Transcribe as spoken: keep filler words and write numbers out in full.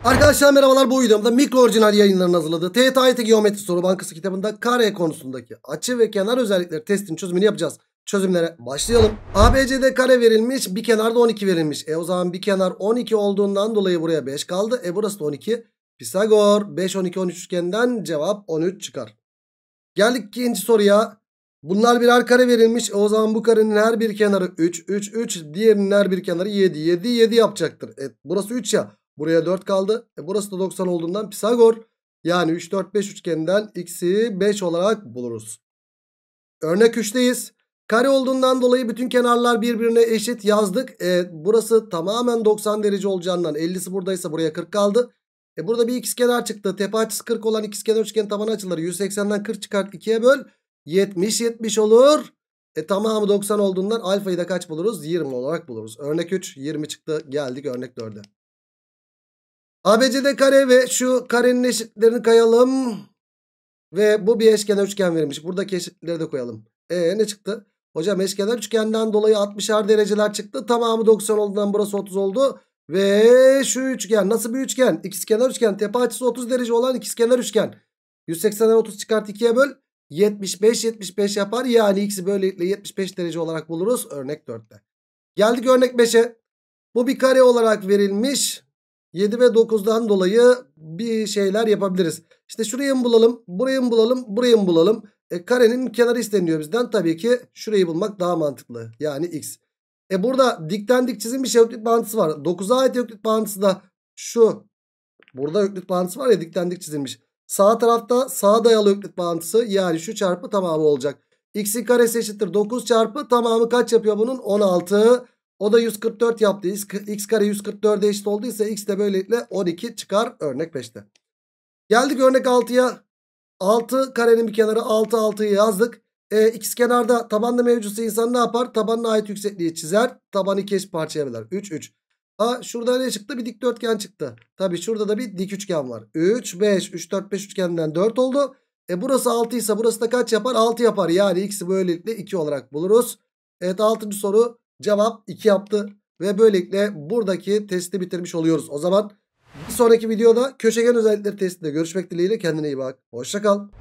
Arkadaşlar merhabalar, bu videomda Mikro Orijinal Yayınları'nın hazırladığı T Y T A Y T Geometri Soru Bankası kitabında kare konusundaki açı ve kenar özellikleri testinin çözümünü yapacağız. Çözümlere başlayalım. A B C D kare verilmiş, bir kenarda on iki verilmiş. E o zaman bir kenar on iki olduğundan dolayı buraya beş kaldı. E burası da on iki. Pisagor beş, on iki, on üç üçgeninden cevap on üç çıkar. Geldik ikinci soruya. Bunlar birer kare verilmiş. E o zaman bu karenin her bir kenarı üç, üç, üç. Diğerinin her bir kenarı yedi, yedi, yedi yapacaktır. E burası üç ya. Buraya dört kaldı. E burası da doksan olduğundan Pisagor. Yani üç, dört, beş üçgeninden x'i beş olarak buluruz. Örnek üçteyiz. Kare olduğundan dolayı bütün kenarlar birbirine eşit yazdık. E, burası tamamen doksan derece olacağından ellisi buradaysa buraya kırk kaldı. E burada bir ikizkenar çıktı. Tepe açısı kırk olan ikizkenar üçgen taban açıları yüz seksenden kırk çıkart ikiye böl. yetmiş, yetmiş olur. E tamamı doksan olduğundan alfayı da kaç buluruz? yirmi olarak buluruz. Örnek üç yirmi çıktı. Geldik örnek dörde. A B C D kare ve şu karenin eşitlerini kayalım. Ve bu bir eşkenar üçgen verilmiş. Buradaki eşitleri de koyalım. E ne çıktı? Hocam eşkenar üçgenden dolayı altmışar dereceler çıktı. Tamamı doksan olduğundan burası otuz oldu. Ve şu üçgen nasıl bir üçgen? İkizkenar üçgen, tepe açısı otuz derece olan ikizkenar üçgen. yüz seksenden otuz çıkart ikiye böl. yetmiş beş, yetmiş beş yapar. Yani x'i böylelikle yetmiş beş derece olarak buluruz. Örnek dörtte. Geldik örnek beşe. Bu bir kare olarak verilmiş. yedi ve dokuzdan dolayı bir şeyler yapabiliriz. İşte şurayı mı bulalım, burayı mı bulalım, burayı mı bulalım? E, karenin kenarı isteniyor bizden. Tabii ki şurayı bulmak daha mantıklı. Yani x. E burada dikten dik çizilmiş Öklit bağıntısı var. dokuza ait Öklit bağıntısı da şu. Burada Öklit bağıntısı var ya, dikten dik çizilmiş. Sağ tarafta sağa dayalı Öklit bağıntısı, yani şu çarpı tamamı olacak. X'in karesi eşittir dokuz çarpı tamamı kaç yapıyor bunun? on altı. O da yüz kırk dört yaptı. X kare yüz kırk dörde eşit olduysa x de böylelikle on iki çıkar örnek beşte. Geldik örnek altıya. altı karenin bir kenarı, altı, altıyı yazdık. E, ikizkenarda tabanda mevcutsa insan ne yapar? Tabanına ait yüksekliği çizer. Tabanı iki eşit parçaya böler. üç, üç. Ha, şurada ne çıktı? Bir dikdörtgen çıktı. Tabii şurada da bir dik üçgen var. üç, beş. üç, dört, beş üçgeninden dört oldu. E burası altı ise burası da kaç yapar? altı yapar. Yani x'i böylelikle iki olarak buluruz. Evet, altıncı soru cevap iki yaptı. Ve böylelikle buradaki testi bitirmiş oluyoruz. O zaman bir sonraki videoda köşegen özellikleri testinde görüşmek dileğiyle, kendine iyi bak. Hoşça kal.